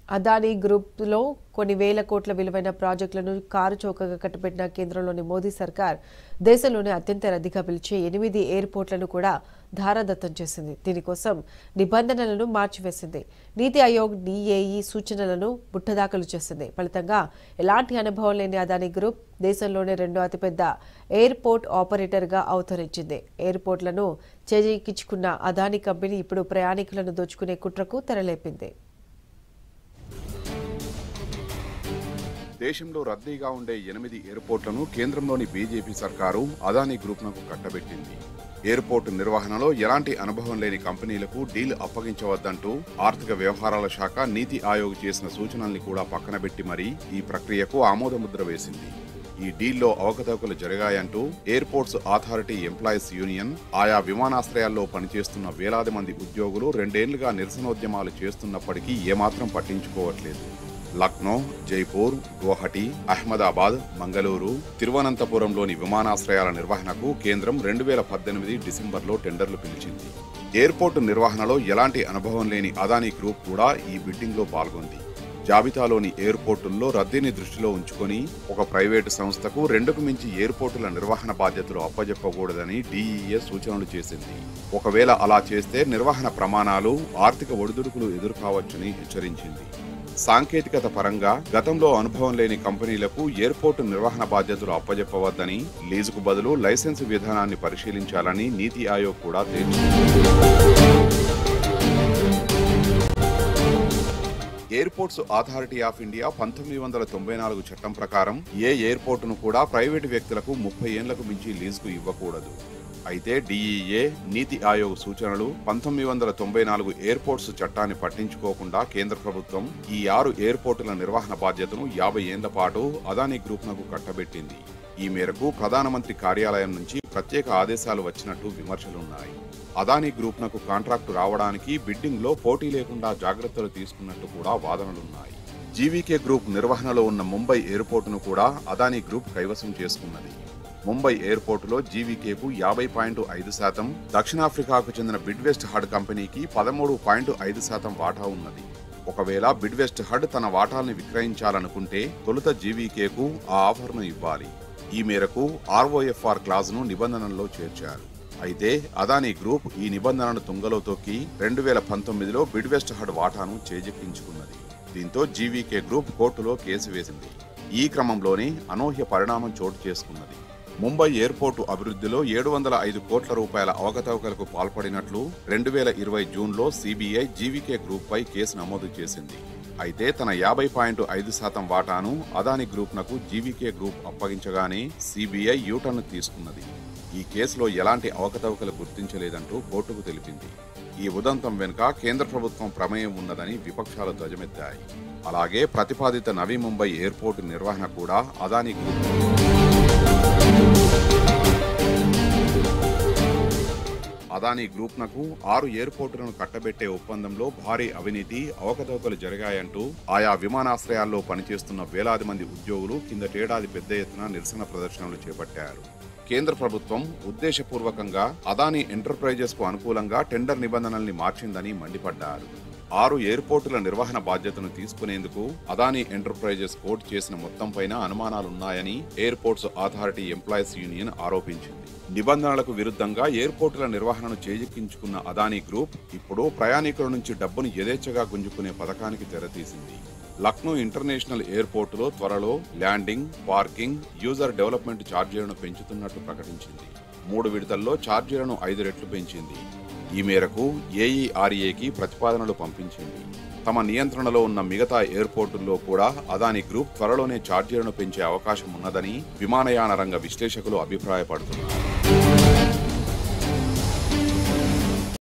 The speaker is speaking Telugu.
అదానీ గ్రూప్లో కొన్ని వేల కోట్ల విలువైన ప్రాజెక్టులను కారు చౌకగా కట్టబెట్టిన కేంద్రంలోని మోదీ సర్కార్ దేశంలోనే అత్యంత రద్దీగా పిలిచే 8 ఎయిర్పోర్ట్లను కూడా ధారాదత్తం చేసింది. దీనికోసం నిబంధనలను మార్చివేసింది. నీతి ఆయోగ్ డిఏఈ సూచనలను బుట్టదాఖలు చేసింది. ఫలితంగా ఎలాంటి అనుభవం లేని అదానీ గ్రూప్ దేశంలోనే రెండో అతిపెద్ద ఎయిర్పోర్ట్ ఆపరేటర్గా అవతరించింది. ఎయిర్పోర్ట్లను చేజిక్కించుకున్న అదానీ కంపెనీ ఇప్పుడు ప్రయాణికులను దోచుకునే కుట్రకు తెరలేపింది. దేశంలో రద్దీగా ఉండే 8 ఎయిర్పోర్ట్లను కేంద్రంలోని బీజేపీ సర్కారు అదానీ గ్రూప్నకు కట్టబెట్టింది. ఎయిర్పోర్టు నిర్వహణలో ఎలాంటి అనుభవం లేని కంపెనీలకు డీల్ అప్పగించవద్దంటూ ఆర్థిక వ్యవహారాల శాఖ నీతి ఆయోగ్ చేసిన సూచనల్ని కూడా పక్కనబెట్టి మరీ ఈ ప్రక్రియకు ఆమోదముద్ర వేసింది. ఈ డీల్లో అవకతవకలు జరిగాయంటూ ఎయిర్పోర్ట్స్ అథారిటీ ఎంప్లాయీస్ యూనియన్ ఆయా విమానాశ్రయాల్లో పనిచేస్తున్న వేలాది మంది ఉద్యోగులు 2 ఏళ్లుగా నిరసనోద్యమాలు చేస్తున్నప్పటికీ ఏమాత్రం పట్టించుకోవట్లేదు. లక్నో, జైపూర్, గువాహటి, అహ్మదాబాద్, మంగళూరు, తిరువనంతపురంలోని విమానాశ్రయాల నిర్వహణకు కేంద్రం 2018 డిసెంబర్లో టెండర్లు పిలిచింది. ఎయిర్పోర్టు నిర్వహణలో ఎలాంటి అనుభవం లేని అదానీ గ్రూప్ కూడా ఈ బిడ్డింగ్లో పాల్గొంది. జాబితాలోని ఎయిర్పోర్టుల్లో రద్దీని దృష్టిలో ఉంచుకొని ఒక ప్రైవేటు సంస్థకు 2కు మించి ఎయిర్పోర్టుల నిర్వహణ బాధ్యతలు అప్పజెప్పకూడదని డిఈఏ సూచనలు చేసింది. ఒకవేళ అలా చేస్తే నిర్వహణ ప్రమాణాలు, ఆర్థిక ఒడిదుడుకులు ఎదుర్కోవచ్చని హెచ్చరించింది. సాంకేతికత పరంగా గతంలో అనుభవం లేని కంపెనీలకు ఎయిర్పోర్టు నిర్వహణ బాధ్యతలు అప్పజెప్పవద్దని, లీజుకు బదులు లైసెన్సు విధానాన్ని పరిశీలించాలని నీతి ఆయోగ్ కూడా తేల్చింది. ఎయిర్పోర్ట్స్ అథారిటీ ఆఫ్ ఇండియా 1994 చట్టం ప్రకారం ఏ ఎయిర్పోర్టును కూడా ప్రైవేటు వ్యక్తులకు 30 ఏళ్లకు మించి లీజుకు ఇవ్వకూడదు. అయితే డిఈఏ, నీతి ఆయోగ్ సూచనలు 1994 ఎయిర్పోర్ట్స్ చట్టాన్ని పట్టించుకోకుండా కేంద్ర ప్రభుత్వం ఈ 6 ఎయిర్పోర్టుల నిర్వహణ బాధ్యతను 50 ఏళ్ల పాటు అదానీ గ్రూప్నకు కట్టబెట్టింది. ఈ మేరకు ప్రధానమంత్రి కార్యాలయం నుంచి ప్రత్యేక ఆదేశాలు వచ్చినట్టు విమర్శలున్నాయి. అదానీ గ్రూప్నకు కాంట్రాక్టు రావడానికి బిడ్డింగ్లో పోటీ లేకుండా జాగ్రత్తలు తీసుకున్నట్టు కూడా వాదనలున్నాయి. జీవీకే గ్రూప్ నిర్వహణలో ఉన్న ముంబై ఎయిర్పోర్టును కూడా అదానీ గ్రూప్ కైవసం చేసుకున్నది. ముంబై ఎయిర్పోర్టులో జీవీకేకు 50.5%, దక్షిణాఫ్రికాకు చెందిన బిడ్వెస్ట్ హడ్ కంపెనీకి 13.5% వాటా ఉన్నది. ఒకవేళ బిడ్వెస్ట్ హడ్ తన వాటాల్ని విక్రయించాలనుకుంటే తొలుత జీవీకేకు ఆ ఆఫర్ను ఇవ్వాలి. ఈ మేరకు ఆర్ఓఎఫ్ఆర్ క్లాజ్ను నిబంధనల్లో చేర్చారు. అయితే అదానీ గ్రూప్ ఈ నిబంధనను తుంగలో తొక్కి 2019లో బిడ్వెస్ట్ హడ్ వాటాను చేజిక్కించుకున్నది. దీంతో జీవీకే గ్రూప్ కోర్టులో కేసు వేసింది. ఈ క్రమంలోనే అనూహ్య పరిణామం చోటు చేసుకున్నది. ముంబై ఎయిర్పోర్టు అభివృద్ధిలో 705 కోట్ల రూపాయల అవకతవకలకు పాల్పడినట్లు 2020 జూన్లో సిబిఐ జీవీకే గ్రూప్పై కేసు నమోదు చేసింది. అయితే తన 50.5% వాటాను అదానీ గ్రూప్నకు జీవీకే గ్రూప్ అప్పగించగానే సిబిఐ యూటర్న్ తీసుకున్నది. ఈ కేసులో ఎలాంటి అవకతవకలు గుర్తించలేదంటూ కోర్టుకు తెలిపింది. ఈ ఉదంతం వెనుక కేంద్ర ప్రభుత్వం ప్రమేయం ఉన్నదని విపక్షాలు ధ్వజమెత్తాయి. అలాగే ప్రతిపాదిత నవీ ముంబై ఎయిర్పోర్టు నిర్వహణ కూడా అదానీ గ్రూప్. అదానీ గ్రూప్నకు 6 ఎయిర్పోర్టులను కట్టబెట్టే ఒప్పందంలో భారీ అవినీతి, అవకతవకలు జరిగాయంటూ ఆయా విమానాశ్రయాల్లో పనిచేస్తున్న వేలాది మంది ఉద్యోగులు కిందటేడాది పెద్ద ఎత్తున నిరసన ప్రదర్శనలు చేపట్టారు. కేంద్ర ప్రభుత్వం ఉద్దేశపూర్వకంగా అదానీ ఎంటర్ప్రైజెస్ కు అనుకూలంగా టెండర్ నిబంధనల్ని మార్చిందని మండిపడ్డారు. 6 ఎయిర్పోర్టుల నిర్వహణ బాధ్యతను తీసుకునేందుకు అదానీ ఎంటర్ప్రైజెస్ కోర్టు చేసిన మొత్తంపైన అనుమానాలున్నాయని ఎయిర్పోర్ట్స్ అథారిటీ ఎంప్లాయీస్ యూనియన్ ఆరోపించింది. నిబంధనలకు విరుద్ధంగా ఎయిర్పోర్టుల నిర్వహణను చేజిక్కించుకున్న అదానీ గ్రూప్ ఇప్పుడు ప్రయాణికుల నుంచి డబ్బును యథేచ్ఛగా గుంజుకునే పథకానికి తెరతీసింది. లక్నో ఇంటర్నేషనల్ ఎయిర్పోర్టులో త్వరలో ల్యాండింగ్, పార్కింగ్, యూజర్ డెవలప్మెంట్ ఛార్జీలను పెంచుతున్నట్టు ప్రకటించింది. 3 విడతల్లో ఛార్జీలను 5 రెట్లు పెంచింది. ఈ మేరకు ఏఈఆర్ఏకి ప్రతిపాదనలు పంపించింది. తమ నియంత్రణలో ఉన్న మిగతా ఎయిర్పోర్టుల్లో కూడా అదానీ గ్రూప్ త్వరలోనే ఛార్జీలను పెంచే అవకాశం ఉన్నదని విమానయాన రంగ విశ్లేషకులు అభిప్రాయపడుతున్నారు.